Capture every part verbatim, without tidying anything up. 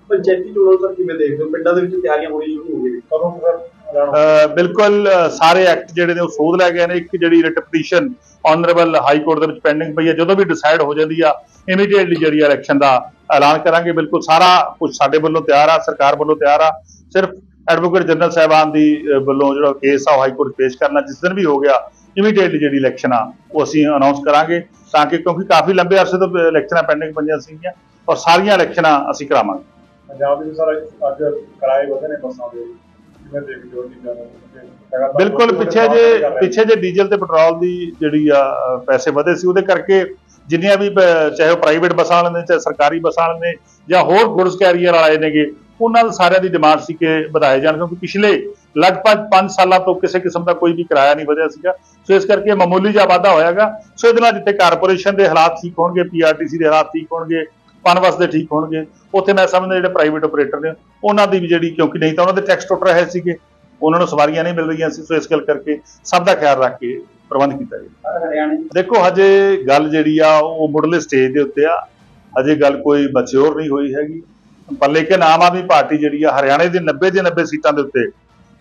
ਪੰਚਾਇਤੀ ਚੋਣਾਂ ਸਰ ਕਿਵੇਂ ਦੇਖਦੇ ਹੋ? ਪਿੰਡਾਂ ਦੇ ਵਿੱਚ ਤਿਆਰੀਆਂ ਹੋਣੀ ਸ਼ੁਰੂ ਹੋ ਗਈਆਂ ਕਦੋਂ ਸਰ? ਅਹ ਬਿਲਕੁਲ ਅਹ ਸਾਰੇ ਐਕਟ ਜਿਹੜੇ ਨੇ ਉਹ ਸੋਧ ਲੈ ਗਏ ਨੇ। ਇੱਕ ਜਿਹੜੀ writ petition honourable high court ਦੇ ਵਿੱਚ ਪੈਂਡਿੰਗ ਪਈ ਹੈ, ਜਦੋਂ ਵੀ ਡਿਸਾਈਡ ਹੋ ਜਾਂਦੀ ਆ ਇਮੀਡੀਏਟਲੀ ਜਿਹੜੀ ਇਲੈਕਸ਼ਨ ਦਾ ਐਲਾਨ ਕਰਾਂਗੇ। ਬਿਲਕੁਲ ਸਾਰਾ ਕੁਝ ਸਾਡੇ ਵੱਲੋਂ ਤਿਆਰ ਆ, ਸਰਕਾਰ ਵੱਲੋਂ ਤਿਆਰ ਆ। ਸਿਰਫ ਐਡਵੋਕੇਟ ਜਨਰਲ ਸਾਹਿਬਾਨ ਦੀ ਅਹ ਵੱਲੋਂ ਜਿਹੜਾ ਕੇਸ ਆ ਉਹ ਹਾਈ ਕੋਰਟ ਪੇਸ਼ ਕਰਨਾ, ਜਿਸ ਦਿਨ ਵੀ ਹੋ ਗਿਆ ਇਮੀਡੀਏਟਲੀ ਜਿਹੜੀ ਇਲੈਕਸ਼ਨ ਆ ਉਹ ਅਸੀਂ ਅਨਾਉਂਸ ਕਰਾਂਗੇ, ਤਾਂ ਕਿ ਕਿਉਂਕਿ ਕਾਫੀ ਲੰਬੇ ਅਰਸੇ ਤੋਂ ਇਲੈਕਸ਼ਨਾਂ ਪੈਂਡਿੰਗ ਪਈਆਂ ਸੀਗੀਆਂ ਔਰ ਸਾਰੀਆਂ ਇਲੈਕਸ਼ਨਾਂ ਅਸੀਂ ਕਰਾਵਾਂਗੇ। ਪੰਜਾਬ ਵਿੱਚ ਸਰ ਅੱਜ ਕਿਰਾਏ ਵਧੇ ਨੇ ਬੱਸਾਂ ਦੇ, ਕਿਵੇਂ ਦੇਖਦੇ ਹੋ ਚੀਜ਼ਾਂ ਨੂੰ? ਬਿਲਕੁਲ ਪਿੱਛੇ ਜੇ ਪਿੱਛੇ ਜੇ ਡੀਜ਼ਲ ਤੇ ਪੈਟਰੋਲ ਦੀ ਜਿਹੜੀ ਆ ਪੈਸੇ ਵਧੇ ਸੀ, ਉਹਦੇ ਕਰਕੇ ਜਿੰਨੀਆਂ ਵੀ ਚਾਹੇ ਉਹ ਪ੍ਰਾਈਵੇਟ ਬੱਸਾਂ ਵਾਲੇ ਨੇ, ਚਾਹੇ ਸਰਕਾਰੀ ਬੱਸਾਂ ਵਾਲੇ ਨੇ, ਜਾਂ ਹੋਰ ਗੁਡਸ ਕੈਰੀਅਰ ਵਾਲੇ ਨੇਗੇ, ਉਹਨਾਂ ਦੇ ਸਾਰਿਆਂ ਦੀ ਡਿਮਾਂਡ ਸੀ ਕਿ ਵਧਾਏ ਜਾਣ, ਕਿਉਂਕਿ ਪਿਛਲੇ ਲਗਭਗ ਪੰਜ ਸਾਲਾਂ ਤੋਂ ਕਿਸੇ ਕਿਸਮ ਦਾ ਕੋਈ ਵੀ ਕਿਰਾਇਆ ਨਹੀਂ ਵਧਿਆ ਸੀਗਾ। ਸੋ ਇਸ ਕਰਕੇ ਮਾਮੂਲੀ ਜਿਹਾ ਵਾਧਾ ਹੋਇਆਗਾ। ਸੋ ਇਹਦੇ ਨਾਲ ਜਿੱਥੇ ਕਾਰਪੋਰੇਸ਼ਨ ਦੇ ਹਾਲਾਤ ਠੀਕ ਹੋਣਗੇ, ਪੀਆਰਟੀਸੀ ਦੇ ਹਾਲਾਤ ਠੀਕ ਹੋਣਗੇ, ਪਨਬਸ ਦੇ ਠੀਕ ਹੋਣਗੇ, ਉੱਥੇ ਮੈਂ ਸਮਝਦਾ ਜਿਹੜੇ ਪ੍ਰਾਈਵੇਟ ਆਪਰੇਟਰ ਨੇ ਉਹਨਾਂ ਦੀ ਵੀ ਜਿਹੜੀ, ਕਿਉਂਕਿ ਨਹੀਂ ਤਾਂ ਉਹਨਾਂ ਦੇ ਟੈਕਸ ਟੁੱਟ ਰਹੇ ਸੀਗੇ, ਉਹਨਾਂ ਨੂੰ ਸਵਾਰੀਆਂ ਨਹੀਂ ਮਿਲ ਰਹੀਆਂ ਸੀ। ਸੋ ਇਸ ਗੱਲ ਕਰਕੇ ਸਭ ਦਾ ਖਿਆਲ ਰੱਖ ਕੇ ਪ੍ਰਬੰਧ ਕੀਤਾ ਜਾਵੇ। ਦੇਖੋ ਹਜੇ ਗੱਲ ਜਿਹੜੀ ਆ ਉਹ ਮੁੱਢਲੇ ਸਟੇਜ ਦੇ ਉੱਤੇ ਆ, ਹਜੇ ਗੱਲ ਕੋਈ ਮੈਚਿਓਰ ਨਹੀਂ ਹੋਈ ਹੈਗੀ। ਪਰ ਲੇਕਿਨ ਆਮ ਆਦਮੀ ਪਾਰਟੀ ਜਿਹੜੀ ਆ ਹਰਿਆਣੇ ਦੀ ਨੱਬੇ ਦੇ ਨੱਬੇ ਸੀਟਾਂ ਦੇ ਉੱਤੇ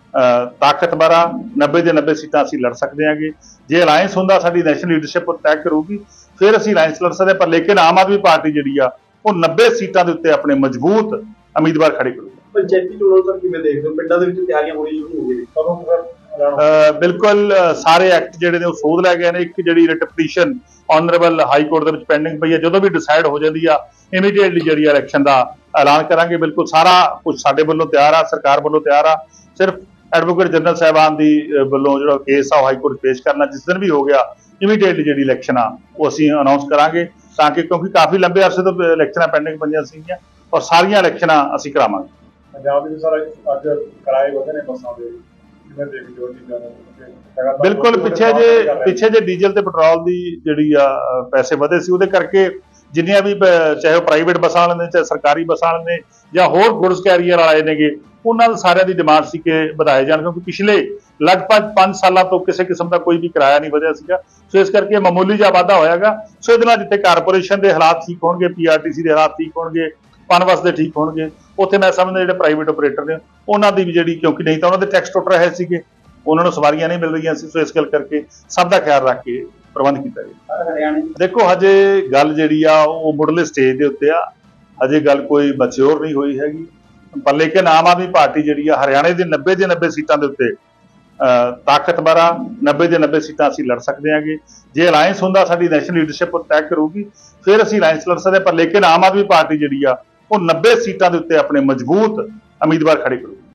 ਤਾਕਤਵਰ ਆ, ਨੱਬੇ ਦੇ ਨੱਬੇ ਸੀਟਾਂ ਅਸੀਂ ਲੜ ਸਕਦੇ ਹਾਂਗੇ। ਜੇ ਅਲਾਇੰਸ ਹੁੰਦਾ, ਸਾਡੀ ਨੈਸ਼ਨਲ ਲੀਡਰਸ਼ਿਪ ਤੈਅ ਕਰੂਗੀ, ਫਿਰ ਅਸੀਂ ਅਲਾਇੰਸ ਲੜ ਸਕਦੇ। ਪਰ ਲੇਕਿਨ ਆਮ ਆਦਮੀ ਪਾਰਟੀ ਜਿਹੜੀ ਆ ਉਹ ਨੱਬੇ ਸੀਟਾਂ ਦੇ ਉੱਤੇ ਆਪਣੇ ਮਜ਼ਬੂਤ ਉਮੀਦਵਾਰ ਖੜੇ ਕਰੂਗੀ। ਪੰਚਾਇਤੀ ਚੋਣਾਂ ਸਰ ਕਿਵੇਂ ਦੇਖਦੇ ਹੋ? ਪਿੰਡਾਂ ਦੇ ਵਿੱਚ ਤਿਆਰੀਆਂ ਹੋਣੀ ਸ਼ੁਰੂ ਹੋ ਗਈਆਂ ਕਦੋਂ ਸਰ? ਅਹ ਬਿਲਕੁਲ ਸਾਰੇ ਐਕਟ ਜਿਹੜੇ ਨੇ ਉਹ ਸੋਧ ਲੈ ਗਏ ਨੇ। ਇੱਕ ਜਿਹੜੀ writ petition honourable high court ਦੇ ਵਿੱਚ ਪੈਂਡਿੰਗ ਪਈ ਹੈ, ਜਦੋਂ ਵੀ ਡਿਸਾਈਡ ਹੋ ਜਾਂਦੀ ਆ ਇਮੀਡੀਏਟਲੀ ਜਿਹੜੀ ਇਲੈਕਸ਼ਨ ਦਾ ਐਲਾਨ ਕਰਾਂਗੇ। ਬਿਲਕੁਲ ਸਾਰਾ ਕੁਝ ਸਾਡੇ ਵੱਲੋਂ ਤਿਆਰ ਆ, ਸਰਕਾਰ ਵੱਲੋਂ ਤਿਆਰ ਆ। ਸਿਰਫ ਐਡਵੋਕੇਟ ਜਨਰਲ ਸਾਹਿਬਾਨ ਦੀ ਵੱਲੋਂ ਜਿਹੜਾ ਕੇਸ ਆ ਉਹ ਹਾਈ ਕੋਰਟ ਪੇਸ਼ ਕਰਨਾ, ਜਿਸ ਦਿਨ ਵੀ ਹੋ ਗਿਆ ਇਮੀਡੀਏਟਲੀ ਜਿਹੜੀ ਇਲੈਕਸ਼ਨ ਆ ਉਹ ਅਸੀਂ ਅਨਾਉਂਸ ਕਰਾਂਗੇ, ਤਾਂ ਕਿ ਕਿਉਂਕਿ ਕਾਫੀ ਲੰਬੇ ਅਰਸੇ ਤੋਂ ਇਲੈਕਸ਼ਨਾਂ ਪੈਂਡਿੰਗ ਪਈਆਂ ਸੀਗੀਆਂ ਔਰ ਸਾਰੀਆਂ ਇਲੈਕਸ਼ਨਾਂ ਅਸੀਂ ਕਰਾਵਾਂਗੇ। ਪੰਜਾਬ ਵਿੱਚ ਸਰ ਅੱਜ ਕਿਰਾਏ ਵਧੇ ਨੇ ਬੱਸਾਂ ਦੇ, ਕਿਵੇਂ ਦੇਖਦੇ ਹੋ ਚੀਜ਼ਾਂ ਨੂੰ? ਬਿਲਕੁਲ ਪਿੱਛੇ ਜੇ ਪਿੱਛੇ ਜੇ ਡੀਜ਼ਲ ਤੇ ਪੈਟਰੋਲ ਦੀ ਜਿਹੜੀ ਆ ਪੈਸੇ ਵਧੇ ਸੀ, ਉਹਦੇ ਕਰਕੇ ਜਿੰਨੀਆਂ ਵੀ ਚਾਹੇ ਉਹ ਪ੍ਰਾਈਵੇਟ ਬੱਸਾਂ ਵਾਲੇ ਨੇ, ਚਾਹੇ ਸਰਕਾਰੀ ਬੱਸਾਂ ਵਾਲੇ ਨੇ, ਜਾਂ ਹੋਰ ਗੁਡਸ ਕੈਰੀਅਰ ਵਾਲੇ ਨੇਗੇ, ਉਹਨਾਂ ਦੇ ਸਾਰਿਆਂ ਦੀ ਡਿਮਾਂਡ ਸੀ ਕਿ ਵਧਾਏ ਜਾਣ, ਕਿਉਂਕਿ ਪਿਛਲੇ ਲਗਭਗ ਪੰਜ ਸਾਲਾਂ ਤੋਂ ਕਿਸੇ ਕਿਸਮ ਦਾ ਕੋਈ ਵੀ ਕਿਰਾਇਆ ਨਹੀਂ ਵਧਿਆ ਸੀਗਾ। ਸੋ ਇਸ ਕਰਕੇ ਮਾਮੂਲੀ ਜਿਹਾ ਵਾਧਾ ਹੋਇਆਗਾ। ਸੋ ਇਹਦੇ ਨਾਲ ਜਿੱਥੇ ਕਾਰਪੋਰੇਸ਼ਨ ਦੇ ਹਾਲਾਤ ਠੀਕ ਹੋਣਗੇ, ਪੀਆਰਟੀਸੀ ਦੇ ਹਾਲਾਤ ਠੀਕ ਹੋਣਗੇ, ਪਨਬਸ ਦੇ ਠੀਕ ਹੋਣਗੇ, ਉੱਥੇ ਮੈਂ ਸਮਝਦਾ ਜਿਹੜੇ ਪ੍ਰਾਈਵੇਟ ਆਪਰੇਟਰ ਨੇ ਉਹਨਾਂ ਦੀ ਵੀ ਜਿਹੜੀ, ਕਿਉਂਕਿ ਨਹੀਂ ਤਾਂ ਉਹਨਾਂ ਦੇ ਟੈਕਸ ਟੁੱਟ ਰਹੇ ਸੀਗੇ, ਉਹਨਾਂ ਨੂੰ ਸਵਾਰੀਆਂ ਨਹੀਂ ਮਿਲ ਰਹੀਆਂ ਸੀ। ਸੋ ਇਸ ਗੱਲ ਕਰਕੇ ਸਭ ਦਾ ਖਿਆਲ ਰੱਖ ਕੇ ਪ੍ਰਬੰਧ ਕੀਤਾ ਜਾਵੇ। ਦੇਖੋ ਹਜੇ ਗੱਲ ਜਿਹੜੀ ਆ ਉਹ ਮੁੱਢਲੇ ਸਟੇਜ ਦੇ ਉੱਤੇ ਆ, ਹਜੇ ਗੱਲ ਕੋਈ ਮੈਚਿਓਰ ਨਹੀਂ ਹੋਈ ਹੈਗੀ। ਪਰ ਲੇਕਿਨ ਆਮ ਆਦਮੀ ਪਾਰਟੀ ਜਿਹੜੀ ਆ ਹਰਿਆਣੇ ਦੀ ਨੱਬੇ ਦੇ ਨੱਬੇ ਸੀਟਾਂ ਦੇ ਉੱਤੇ ਤਾਕਤਵਰ ਆ, ਨੱਬੇ ਦੇ ਨੱਬੇ ਸੀਟਾਂ ਅਸੀਂ ਲੜ ਸਕਦੇ ਹਾਂਗੇ। ਜੇ ਅਲਾਇੰਸ ਹੁੰਦਾ, ਸਾਡੀ ਨੈਸ਼ਨਲ ਲੀਡਰਸ਼ਿਪ ਤੈਅ ਕਰੂਗੀ, ਫਿਰ ਅਸੀਂ ਅਲਾਇੰਸ ਲੜ ਸਕਦੇ। ਪਰ ਲੇਕਿਨ ਆਮ ਆਦਮੀ ਪਾਰਟੀ ਜਿਹੜੀ ਆ ਉਹ ਨੱਬੇ ਸੀਟਾਂ ਦੇ ਉੱਤੇ ਆਪਣੇ ਮਜ਼ਬੂਤ ਉਮੀਦਵਾਰ ਖੜੇ ਕਰੂਗੀ।